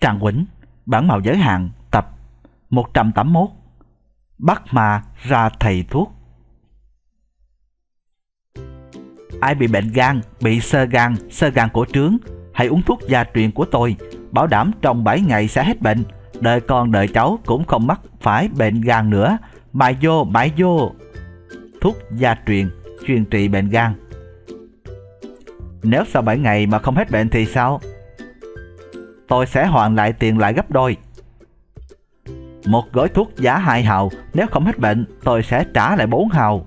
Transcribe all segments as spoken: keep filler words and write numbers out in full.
Trang Quýnh, bản mạo giới hạn, tập một trăm tám mươi mốt. Bắt ma ra thầy thuốc. Ai bị bệnh gan, bị xơ gan, xơ gan cổ trướng, hãy uống thuốc gia truyền của tôi, bảo đảm trong bảy ngày sẽ hết bệnh. Đời con đời cháu cũng không mắc phải bệnh gan nữa. Mãi vô, mãi vô. Thuốc gia truyền, chuyên trị bệnh gan. Nếu sau bảy ngày mà không hết bệnh thì sao? Tôi sẽ hoàn lại tiền lại gấp đôi. Một gói thuốc giá hai hào, nếu không hết bệnh tôi sẽ trả lại bốn hào.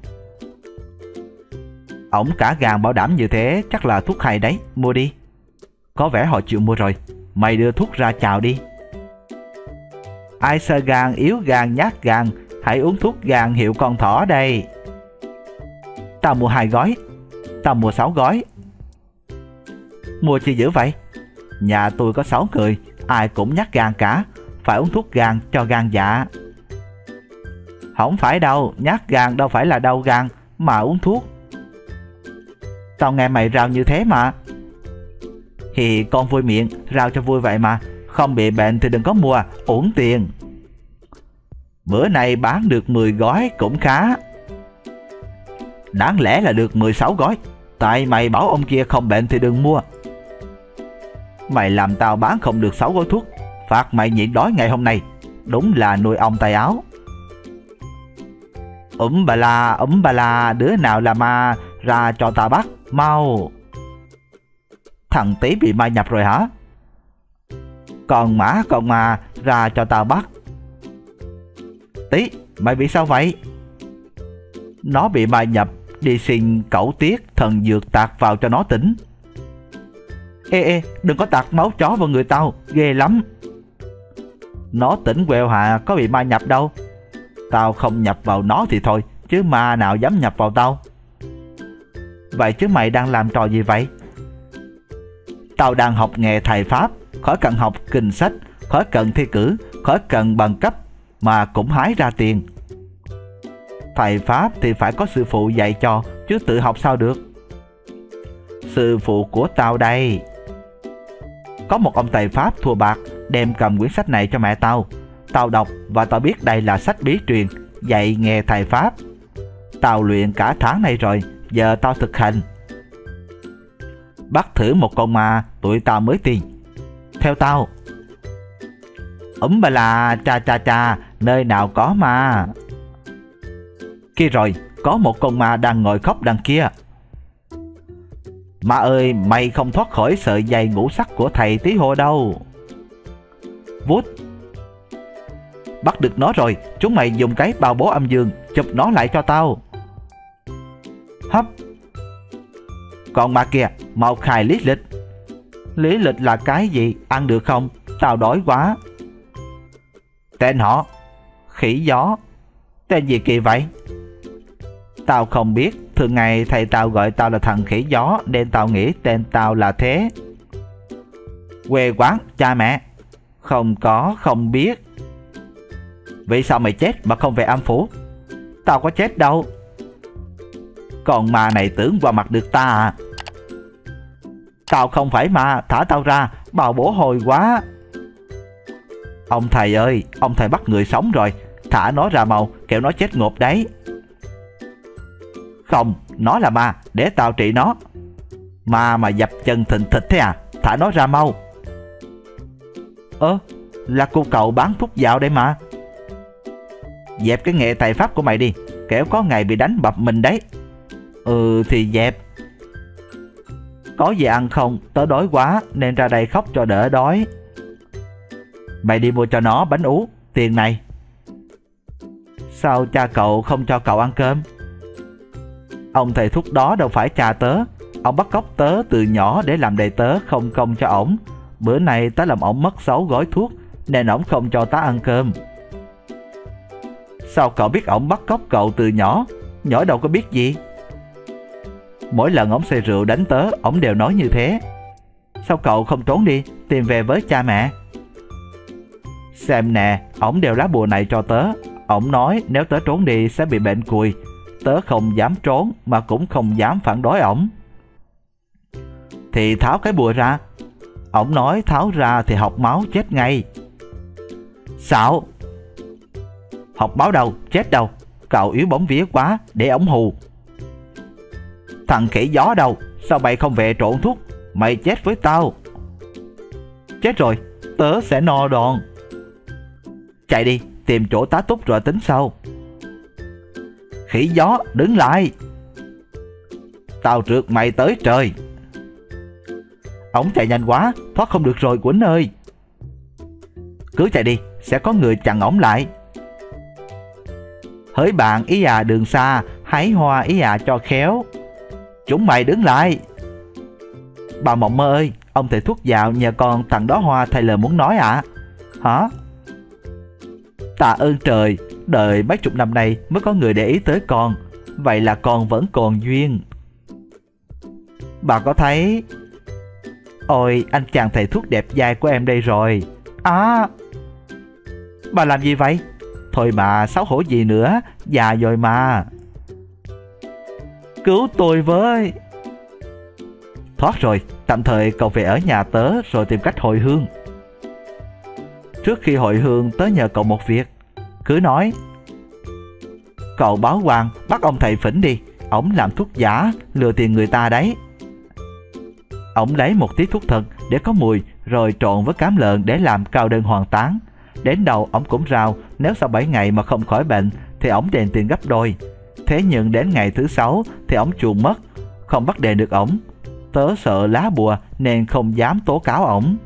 Ổng cả gan bảo đảm như thế, chắc là thuốc hay đấy, mua đi. Có vẻ họ chịu mua rồi, mày đưa thuốc ra chào đi. Ai xơ gan, yếu gan, nhát gan, hãy uống thuốc gan hiệu con thỏ đây. Tao mua hai gói. Tao mua sáu gói. Mua chi dữ vậy? Nhà tôi có sáu người, ai cũng nhát gan cả, phải uống thuốc gan cho gan dạ. Không phải đâu, nhát gan đâu phải là đau gan mà uống thuốc. Tao nghe mày rao như thế mà. Thì con vui miệng, rao cho vui vậy mà. Không bị bệnh thì đừng có mua, uổng tiền. Bữa nay bán được mười gói cũng khá. Đáng lẽ là được mười sáu gói. Tại mày bảo ông kia không bệnh thì đừng mua. Mày làm tao bán không được sáu gói thuốc, phạt mày nhịn đói ngày hôm nay. Đúng là nuôi ong tay áo. Úm bà la, úm bà la, đứa nào là ma, ra cho tao bắt, mau. Thằng Tí bị ma nhập rồi hả? Còn mã còn mà, ra cho tao bắt. Tí, mày bị sao vậy? Nó bị ma nhập, đi xin cẩu tiết thần dược tạt vào cho nó tỉnh. Ê ê, đừng có tạt máu chó vào người tao, ghê lắm. Nó tỉnh quẹo hà, có bị ma nhập đâu. Tao không nhập vào nó thì thôi, chứ ma nào dám nhập vào tao. Vậy chứ mày đang làm trò gì vậy? Tao đang học nghề thầy Pháp, khỏi cần học kinh sách, khỏi cần thi cử, khỏi cần bằng cấp, mà cũng hái ra tiền. Thầy Pháp thì phải có sư phụ dạy cho, chứ tự học sao được. Sư phụ của tao đây. Có một ông thầy Pháp thua bạc, đem cầm quyển sách này cho mẹ tao. Tao đọc và tao biết đây là sách bí truyền, dạy nghề thầy Pháp. Tao luyện cả tháng nay rồi, giờ tao thực hành. Bắt thử một con ma, tụi tao mới tin. Theo tao. Úm bà là, cha cha cha, nơi nào có ma. Kia rồi, có một con ma đang ngồi khóc đằng kia. Ma ơi, mày không thoát khỏi sợi dây ngũ sắc của thầy Tí Hô đâu. Vút. Bắt được nó rồi, chúng mày dùng cái bao bố âm dương chụp nó lại cho tao. Hấp. Còn ma kia, mau khai lý lịch. Lý lịch là cái gì, ăn được không? Tao đói quá. Tên họ Khỉ Gió. Tên gì kỳ vậy? Tao không biết, thường ngày thầy tao gọi tao là thằng Khỉ Gió, nên tao nghĩ tên tao là thế. Quê quán, cha mẹ? Không có, không biết. Vì sao mày chết mà không về âm phủ? Tao có chết đâu. Còn ma này tưởng qua mặt được ta à? Tao không phải ma, thả tao ra, bào bổ hồi quá. Ông thầy ơi, ông thầy bắt người sống rồi, thả nó ra mau, kẻo nó chết ngộp đấy. Không, nó là ma, để tao trị nó. Ma mà dập chân thịnh thịt thế à? Thả nó ra mau. Ơ, là cô cậu bán thuốc dạo đây mà. Dẹp cái nghệ thầy Pháp của mày đi, kẻo có ngày bị đánh bập mình đấy. Ừ thì dẹp. Có gì ăn không? Tớ đói quá nên ra đây khóc cho đỡ đói. Mày đi mua cho nó bánh ú, tiền này. Sao cha cậu không cho cậu ăn cơm? Ông thầy thuốc đó đâu phải cha tớ. Ông bắt cóc tớ từ nhỏ để làm đầy tớ không công cho ổng. Bữa nay tớ làm ổng mất sáu gói thuốc, nên ổng không cho tớ ăn cơm. Sao cậu biết ổng bắt cóc cậu từ nhỏ? Nhỏ đâu có biết gì. Mỗi lần ổng say rượu đánh tớ, ổng đều nói như thế. Sao cậu không trốn đi, tìm về với cha mẹ? Xem nè, ổng đều lá bùa này cho tớ. Ổng nói nếu tớ trốn đi sẽ bị bệnh cùi. Tớ không dám trốn mà cũng không dám phản đối ổng. Thì tháo cái bùa ra. Ổng nói tháo ra thì học máu chết ngay. Sao? Học máu đâu, chết đâu. Cậu yếu bóng vía quá, để ổng hù. Thằng khỉ gió đâu, sao mày không về trộn thuốc? Mày chết với tao. Chết rồi, tớ sẽ no đòn. Chạy đi, tìm chỗ tá túc rồi tính sau. Khỉ gió, đứng lại. Tao trượt mày tới trời. Ổng chạy nhanh quá, thoát không được rồi Quýnh ơi. Cứ chạy đi, sẽ có người chặn ổng lại. Hỡi bạn ý à đường xa, hái hoa ý à cho khéo. Chúng mày đứng lại. Bà Mộng Mơ ơi, ông thầy thuốc dạo nhờ con tặng đó hoa thầy lời muốn nói ạ. À? Hả? Tạ ơn trời, đợi mấy chục năm nay mới có người để ý tới con. Vậy là con vẫn còn duyên. Bà có thấy... Ôi, anh chàng thầy thuốc đẹp dai của em đây rồi. À, bà làm gì vậy? Thôi mà, xấu hổ gì nữa, già rồi mà. Cứu tôi với. Thoát rồi, tạm thời cậu về ở nhà tớ rồi tìm cách hồi hương. Trước khi hồi hương tớ nhờ cậu một việc. Cứ nói. Cậu báo quan bắt ông thầy Phỉnh đi. Ổng làm thuốc giả, lừa tiền người ta đấy. Ổng lấy một tí thuốc thật để có mùi rồi trộn với cám lợn để làm cao đơn hoàn tán. Đến đầu ổng cũng rao nếu sau bảy ngày mà không khỏi bệnh thì ổng đền tiền gấp đôi. Thế nhưng đến ngày thứ sáu thì ổng chuồn mất, không bắt đền được ổng. Tớ sợ lá bùa nên không dám tố cáo ổng.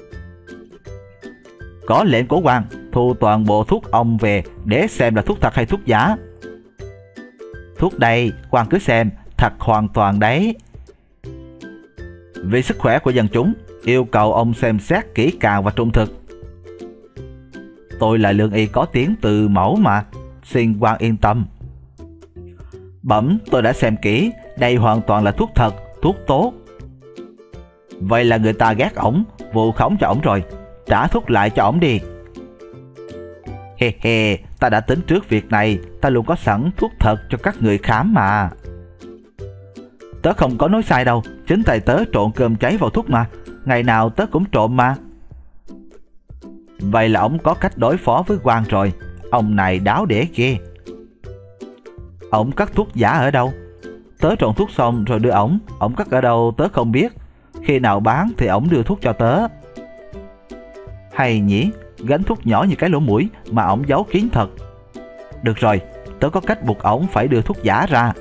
Có lệnh của quan thu toàn bộ thuốc ông về để xem là thuốc thật hay thuốc giả. Thuốc đây, quan cứ xem, thật hoàn toàn đấy. Vì sức khỏe của dân chúng, yêu cầu ông xem xét kỹ càng và trung thực. Tôi là lương y có tiếng từ mẫu mà, xin quan yên tâm. Bẩm, tôi đã xem kỹ, đây hoàn toàn là thuốc thật, thuốc tốt. Vậy là người ta ghét ổng, vu khống cho ổng rồi, trả thuốc lại cho ổng đi. He he, ta đã tính trước việc này, ta luôn có sẵn thuốc thật cho các người khám mà. Tớ không có nói sai đâu, chính tay tớ trộn cơm cháy vào thuốc mà, ngày nào tớ cũng trộn mà. Vậy là ổng có cách đối phó với quan rồi, ông này đáo để ghê. Ổng cất thuốc giả ở đâu? Tớ trộn thuốc xong rồi đưa ổng, ổng cất ở đâu tớ không biết. Khi nào bán thì ổng đưa thuốc cho tớ. Hay nhỉ, gánh thuốc nhỏ như cái lỗ mũi mà ổng giấu kín thật. Được rồi, tớ có cách buộc ổng phải đưa thuốc giả ra.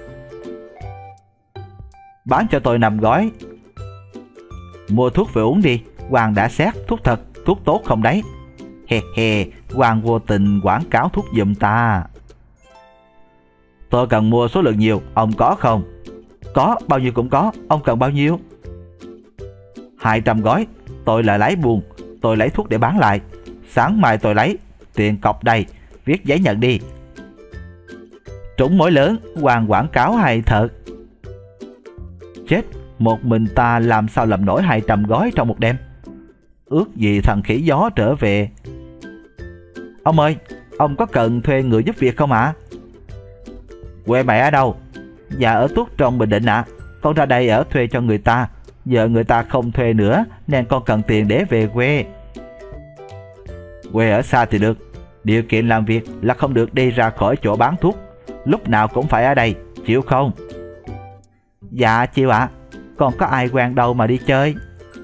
Bán cho tôi năm gói. Mua thuốc về uống đi, quan đã xét thuốc thật, thuốc tốt không đấy. He he, quan vô tình quảng cáo thuốc giùm ta. Tôi cần mua số lượng nhiều, ông có không? Có, bao nhiêu cũng có, ông cần bao nhiêu? Hai trăm gói, tôi là lái buôn, tôi lấy thuốc để bán lại. Sáng mai tôi lấy, tiền cọc đây, viết giấy nhận đi. Trúng mối lớn, quan quảng cáo hay thật. Chết, một mình ta làm sao làm nổi hai trăm gói trong một đêm. Ước gì thằng khỉ gió trở về. Ông ơi, ông có cần thuê người giúp việc không ạ? À? Quê mẹ ở đâu? Dạ ở Tuốt trong Bình Định ạ. À. Con ra đây ở thuê cho người ta. Giờ người ta không thuê nữa nên con cần tiền để về quê. Quê ở xa thì được, điều kiện làm việc là không được đi ra khỏi chỗ bán thuốc, lúc nào cũng phải ở đây, chịu không? Dạ chịu ạ. À. Còn có ai quen đâu mà đi chơi.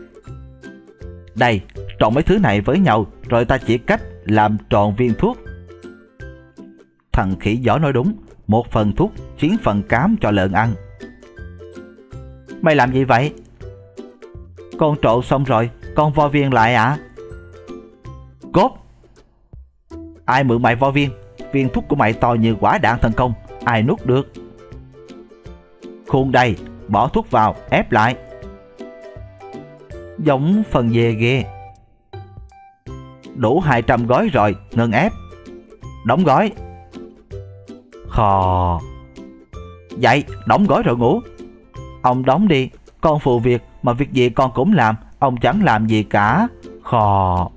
Đây, trộn mấy thứ này với nhau rồi ta chỉ cách làm tròn viên thuốc. Thằng khỉ gió nói đúng, một phần thuốc, chín phần cám cho lợn ăn. Mày làm gì vậy? Con trộn xong rồi, con vo viên lại ạ. À? Cốt! Ai mượn mày vo viên? Viên thuốc của mày to như quả đạn thần công, ai nuốt được? Khuôn đây, bỏ thuốc vào, ép lại. Giống phần dê ghê. Đủ hai trăm gói rồi, ngừng ép. Đóng gói. Khò. Dậy, đóng gói rồi ngủ. Ông đóng đi, con phụ việc mà việc gì con cũng làm, ông chẳng làm gì cả. Khò.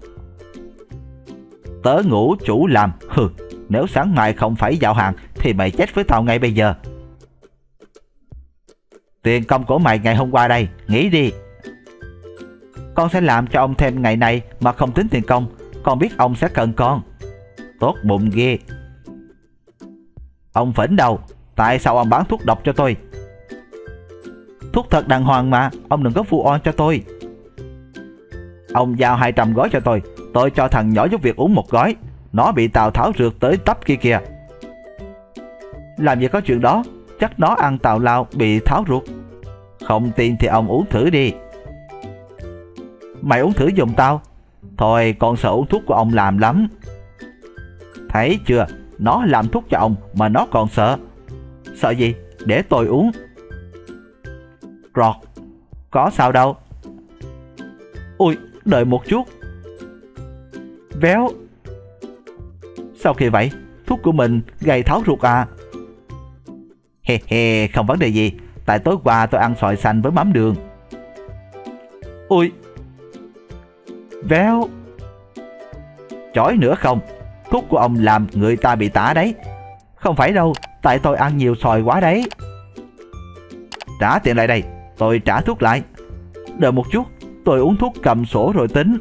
Tớ ngủ chủ làm. Hừ, nếu sáng mai không phải giao hàng thì mày chết với tao ngay bây giờ. Tiền công của mày ngày hôm qua đây, nghỉ đi. Con sẽ làm cho ông thêm ngày này mà không tính tiền công. Con biết ông sẽ cần con. Tốt bụng ghê. Ông phỉnh đầu, tại sao ông bán thuốc độc cho tôi? Thuốc thật đàng hoàng mà, ông đừng có vu oan cho tôi. Ông giao hai trăm gói cho tôi. Tôi cho thằng nhỏ giúp việc uống một gói. Nó bị Tào Tháo rượt tới tấp kia kìa. Làm gì có chuyện đó. Chắc nó ăn tào lao bị tháo ruột. Không tin thì ông uống thử đi. Mày uống thử giùm tao. Thôi con sợ uống thuốc của ông làm lắm. Thấy chưa, nó làm thuốc cho ông mà nó còn sợ. Sợ gì, để tôi uống. Rọt, có sao đâu. Ui, đợi một chút. Véo. Sao kỳ vậy, thuốc của mình gây tháo ruột à? He he, không vấn đề gì. Tại tối qua tôi ăn xoài xanh với mắm đường. Ui. Véo. Chói nữa không, thuốc của ông làm người ta bị tả đấy. Không phải đâu, tại tôi ăn nhiều xoài quá đấy. Trả tiền lại đây, tôi trả thuốc lại. Đợi một chút, tôi uống thuốc cầm sổ rồi tính.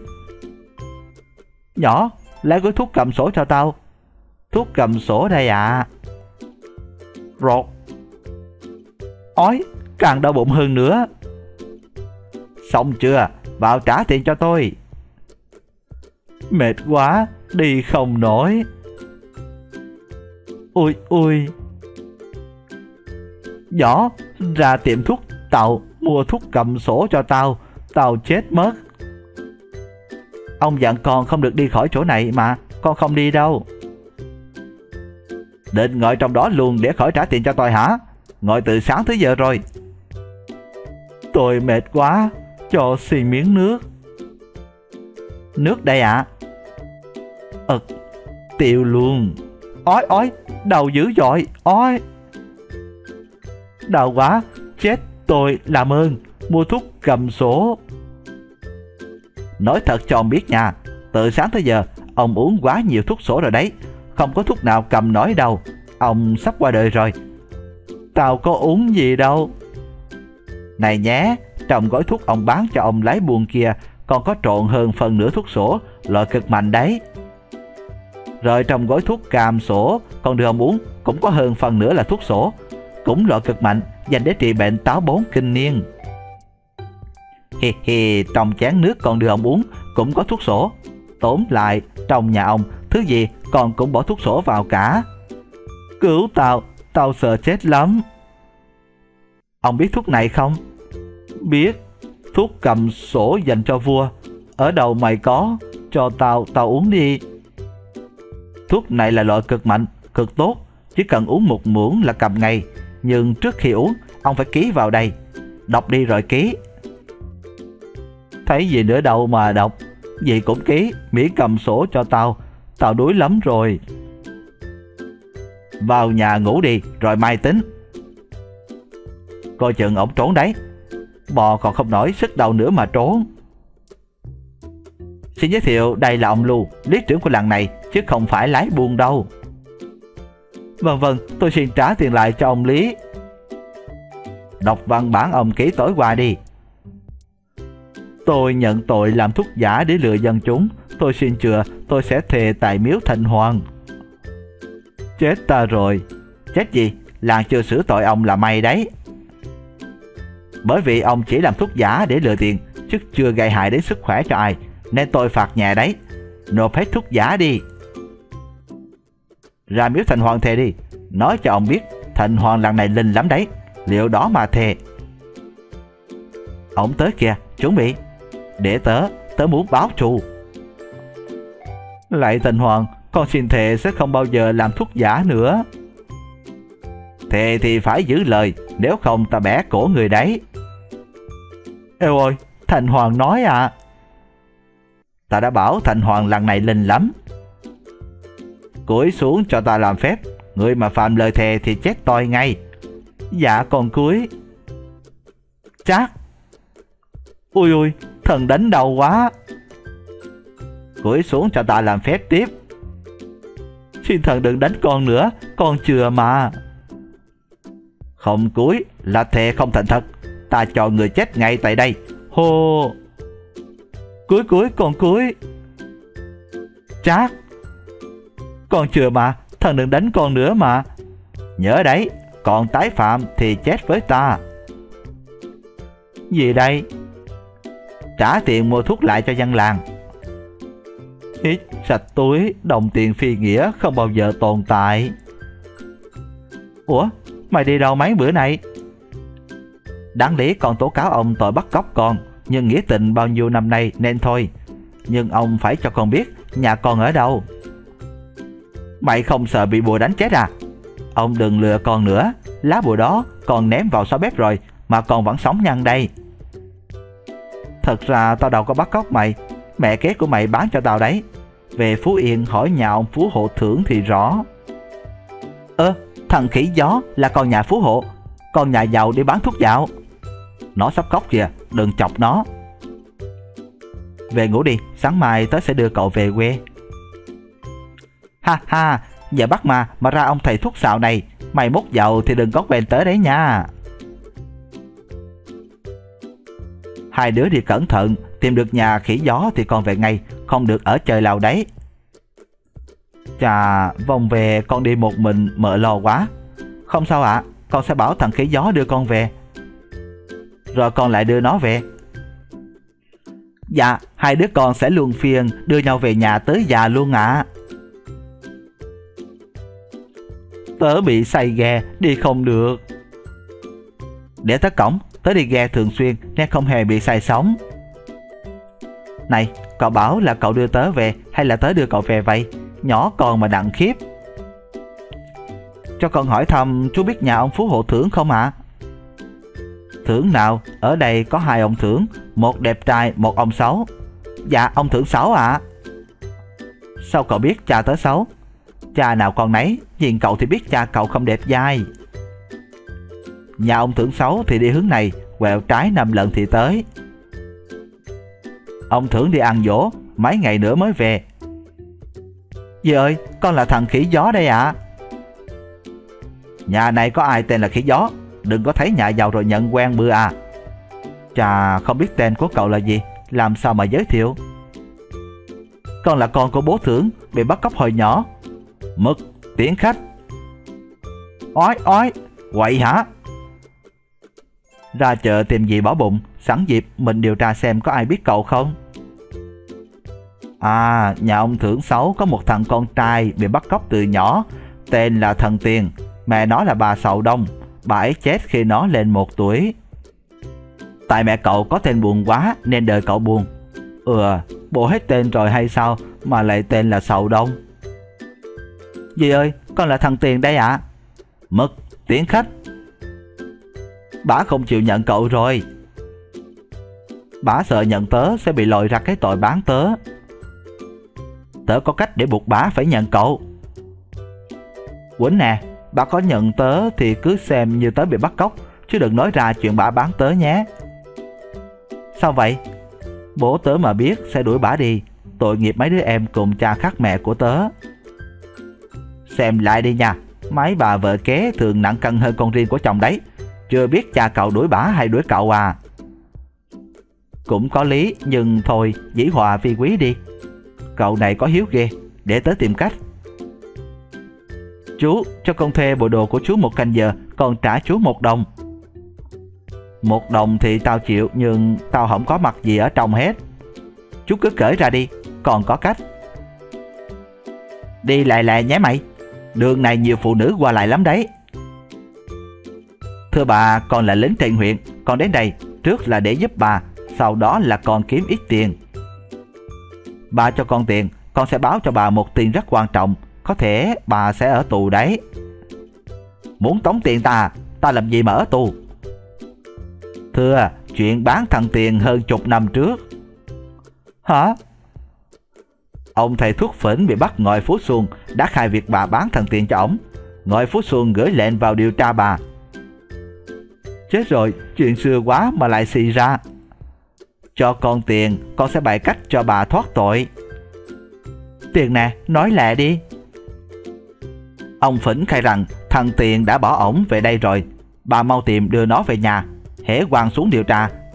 Nhỏ, lấy gói thuốc cầm sổ cho tao. Thuốc cầm sổ đây ạ. À. Rột. Ói, càng đau bụng hơn nữa. Xong chưa, vào trả tiền cho tôi. Mệt quá, đi không nổi. Ui ui. Nhỏ, ra tiệm thuốc tao mua thuốc cầm sổ cho tao. Tao chết mất. Ông dặn con không được đi khỏi chỗ này mà. Con không đi đâu. Định ngồi trong đó luôn để khỏi trả tiền cho tôi hả? Ngồi từ sáng tới giờ rồi. Tôi mệt quá, cho xin miếng nước. Nước đây ạ. À? Ực, tiêu luôn. Ói ói, đau dữ dội, ói. Đau quá, chết tôi, làm ơn, mua thuốc cầm sổ. Nói thật cho ông biết nha, từ sáng tới giờ, ông uống quá nhiều thuốc sổ rồi đấy. Không có thuốc nào cầm nổi đâu. Ông sắp qua đời rồi. Tao có uống gì đâu. Này nhé, trong gói thuốc ông bán cho ông lái buôn kia còn có trộn hơn phần nửa thuốc sổ, loại cực mạnh đấy. Rồi trong gói thuốc cam sổ còn được ông uống cũng có hơn phần nửa là thuốc sổ, cũng loại cực mạnh, dành để trị bệnh táo bón kinh niên. Hi hi, trong chén nước còn được ông uống cũng có thuốc sổ. Tóm lại, trong nhà ông thứ gì còn cũng bỏ thuốc sổ vào cả. Cứu tao, tao sợ chết lắm. Ông biết thuốc này không? Biết. Thuốc cầm sổ dành cho vua. Ở đâu mày có? Cho tao, tao uống đi. Thuốc này là loại cực mạnh, cực tốt. Chỉ cần uống một muỗng là cầm ngay. Nhưng trước khi uống, ông phải ký vào đây. Đọc đi rồi ký. Thấy gì nữa đâu mà đọc. Gì cũng ký, miễn cầm sổ cho tao. Tao đuối lắm rồi. Vào nhà ngủ đi, rồi mai tính. Coi chừng ổng trốn đấy. Bò còn không nổi sức đầu nữa mà trốn. Xin giới thiệu, đây là ông Lưu, lý trưởng của làng này, chứ không phải lái buôn đâu. Vâng vâng, tôi xin trả tiền lại cho ông Lý. Đọc văn bản ông ký tối qua đi. Tôi nhận tội làm thuốc giả để lừa dân chúng. Tôi xin chừa, tôi sẽ thề tại miếu Thành Hoàng. Chết ta rồi. Chết gì? Làng chưa xử tội ông là may đấy. Bởi vì ông chỉ làm thuốc giả để lừa tiền, chứ chưa gây hại đến sức khỏe cho ai, nên tôi phạt nhà đấy. Nộp hết thuốc giả đi. Ra miếu Thành Hoàng thề đi. Nói cho ông biết Thành Hoàng làng này linh lắm đấy. Liệu đó mà thề. Ông tới kìa, chuẩn bị. Để tớ, tớ muốn báo thù. Lạy Thành Hoàng, con xin thề sẽ không bao giờ làm thuốc giả nữa. Thề thì phải giữ lời, nếu không ta bẻ cổ người đấy. Êu ơi, Thành Hoàng nói à. Ta đã bảo Thành Hoàng lần này linh lắm. Cúi xuống cho ta làm phép. Người mà phạm lời thề thì chết toi ngay. Dạ con cúi. Chắc. Ui ui, thần đánh đầu quá. Cúi xuống cho ta làm phép tiếp. Xin thần đừng đánh con nữa, con chừa mà. Không cúi là thề không thành thật. Ta cho người chết ngay tại đây. Hô. Cuối cuối con cuối. Trác, con chưa mà, thần đừng đánh con nữa mà. Nhớ đấy, còn tái phạm thì chết với ta. Gì đây? Trả tiền mua thuốc lại cho dân làng. Hít sạch túi, đồng tiền phi nghĩa không bao giờ tồn tại. Ủa, mày đi đâu mấy bữa nay? Đáng lý con tố cáo ông tội bắt cóc con, nhưng nghĩa tình bao nhiêu năm nay nên thôi. Nhưng ông phải cho con biết nhà con ở đâu. Mày không sợ bị bùa đánh chết à? Ông đừng lừa con nữa. Lá bùa đó con ném vào xó bếp rồi mà con vẫn sống nhăn đây. Thật ra tao đâu có bắt cóc mày. Mẹ kế của mày bán cho tao đấy. Về Phú Yên hỏi nhà ông Phú Hộ Thưởng thì rõ. Ơ, thằng khỉ gió là con nhà Phú Hộ. Con nhà giàu đi bán thuốc dạo. Nó sắp khóc kìa, đừng chọc nó. Về ngủ đi, sáng mai tớ sẽ đưa cậu về quê. Ha ha, giờ bắt mà mà ra ông thầy thuốc xạo này. Mày mốt giàu thì đừng có quên tớ đấy nha. Hai đứa đi cẩn thận, tìm được nhà khỉ gió thì con về ngay, không được ở chơi lào đấy. Chà, vòng về con đi một mình mợ lo quá. Không sao ạ, à, con sẽ bảo thằng khỉ gió đưa con về. Rồi con lại đưa nó về. Dạ, hai đứa con sẽ luân phiên đưa nhau về nhà tới già luôn ạ. À. Tớ bị say ghe, đi không được. Để tớ cõng, tớ đi ghe thường xuyên nên không hề bị say sóng. Này, cậu bảo là cậu đưa tớ về hay là tớ đưa cậu về vậy? Nhỏ con mà đặng khiếp. Cho con hỏi thăm chú biết nhà ông Phú Hộ Thưởng không ạ? À? Thưởng nào? Ở đây có hai ông Thưởng, một đẹp trai, một ông xấu. Dạ, ông Thưởng xấu ạ. À? Sao cậu biết cha tớ xấu? Cha nào con nấy, nhìn cậu thì biết cha cậu không đẹp dai. Nhà ông Thưởng xấu thì đi hướng này, quẹo trái năm lần thì tới. Ông Thưởng đi ăn dỗ, mấy ngày nữa mới về. Dì ơi, con là thằng khỉ gió đây ạ. À? Nhà này có ai tên là khỉ gió? Đừng có thấy nhà giàu rồi nhận quen bữa à. Chà, không biết tên của cậu là gì, làm sao mà giới thiệu? Con là con của bố Thưởng, bị bắt cóc hồi nhỏ. Mực, tiễn khách. Ói ói, quậy hả? Ra chợ tìm gì bỏ bụng, sẵn dịp mình điều tra xem có ai biết cậu không. À, nhà ông Thưởng xấu có một thằng con trai bị bắt cóc từ nhỏ, tên là Thần Tiền. Mẹ nó là bà Sầu Đông, bà ấy chết khi nó lên một tuổi. Tại mẹ cậu có tên buồn quá nên đời cậu buồn. Ừ, bộ hết tên rồi hay sao mà lại tên là Sầu Đông? Dì ơi, con là thằng Tiền đây ạ. À? Mực, tiễn khách. Bà không chịu nhận cậu rồi. Bà sợ nhận tớ sẽ bị lòi ra cái tội bán tớ. Tớ có cách để buộc bà phải nhận cậu. Quýnh nè, bà có nhận tớ thì cứ xem như tớ bị bắt cóc, chứ đừng nói ra chuyện bà bán tớ nhé. Sao vậy? Bố tớ mà biết sẽ đuổi bà đi. Tội nghiệp mấy đứa em cùng cha khác mẹ của tớ. Xem lại đi nha, mấy bà vợ kế thường nặng cân hơn con riêng của chồng đấy. Chưa biết cha cậu đuổi bả hay đuổi cậu à? Cũng có lý, nhưng thôi, dĩ hòa vi quý đi. Cậu này có hiếu ghê, để tớ tìm cách. Chú, cho con thuê bộ đồ của chú một canh giờ, còn trả chú một đồng. Một đồng thì tao chịu, nhưng tao không có mặc gì ở trong hết. Chú cứ cởi ra đi, còn có cách. Đi lại lại nhé mày. Đường này nhiều phụ nữ qua lại lắm đấy. Thưa bà, con là lính trên huyện. Con đến đây trước là để giúp bà, sau đó là con kiếm ít tiền. Bà cho con tiền, con sẽ báo cho bà một tiền rất quan trọng. Có thể bà sẽ ở tù đấy. Muốn tống tiền ta, ta làm gì mà ở tù? Thưa, chuyện bán thằng Tiền hơn chục năm trước. Hả? Ông thầy thuốc phỉnh bị bắt ngồi Phú Xuân đã khai việc bà bán thằng Tiền cho ổng. Ngồi Phú Xuân gửi lệnh vào điều tra bà. Chết rồi, chuyện xưa quá mà lại xì ra. Cho con tiền, con sẽ bày cách cho bà thoát tội. Tiền nè, nói lẹ đi. Ông phỉnh khai rằng thằng Tiền đã bỏ ổng về đây rồi. Bà mau tìm đưa nó về nhà. Hễ quăng xuống điều tra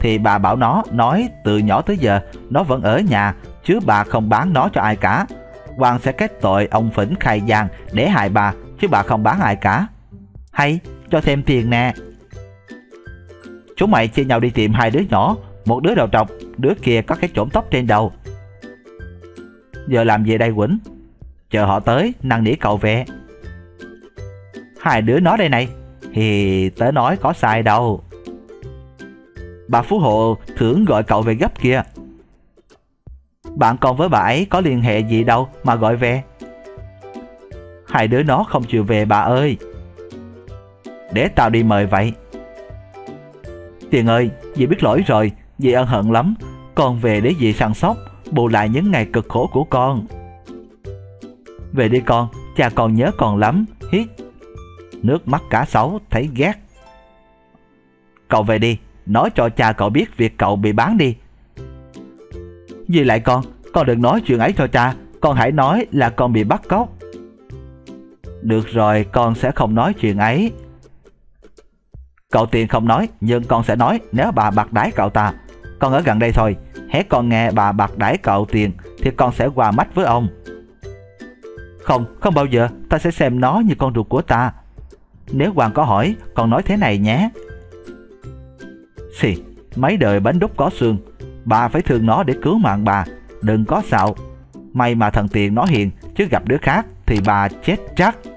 thì bà bảo nó nói từ nhỏ tới giờ nó vẫn ở nhà, chứ bà không bán nó cho ai cả. Hoàng sẽ kết tội ông Phỉnh khai gian để hại bà, chứ bà không bán ai cả. Hay, cho thêm tiền nè. Chúng mày chia nhau đi tìm hai đứa nhỏ, một đứa đầu trọc, đứa kia có cái chổm tóc trên đầu. Giờ làm gì đây Quỳnh? Chờ họ tới, năn nỉ cậu về. Hai đứa nó đây này, thì tớ nói có sai đâu. Bà Phú Hộ thưởng gọi cậu về gấp kìa. Bạn con với bà ấy có liên hệ gì đâu mà gọi về. Hai đứa nó không chịu về bà ơi. Để tao đi mời vậy. Tiền ơi, dì biết lỗi rồi, dì ân hận lắm. Con về để dì săn sóc, bù lại những ngày cực khổ của con. Về đi con, cha con nhớ con lắm. Hít. Nước mắt cá sấu thấy ghét. Cậu về đi, nói cho cha cậu biết việc cậu bị bán đi. Gì lại con, con đừng nói chuyện ấy cho cha. Con hãy nói là con bị bắt cóc. Được rồi, con sẽ không nói chuyện ấy. Cậu Tiền không nói, nhưng con sẽ nói nếu bà bạc đãi cậu ta. Con ở gần đây thôi, hễ con nghe bà bạc đãi cậu Tiền thì con sẽ qua mắt với ông. Không, không bao giờ, ta sẽ xem nó như con ruột của ta. Nếu Hoàng có hỏi, con nói thế này nhé. Xì, mấy đời bánh đúc có xương, bà phải thương nó để cứu mạng bà, đừng có xạo. May mà thằng Tiền nó hiền, chứ gặp đứa khác thì bà chết chắc.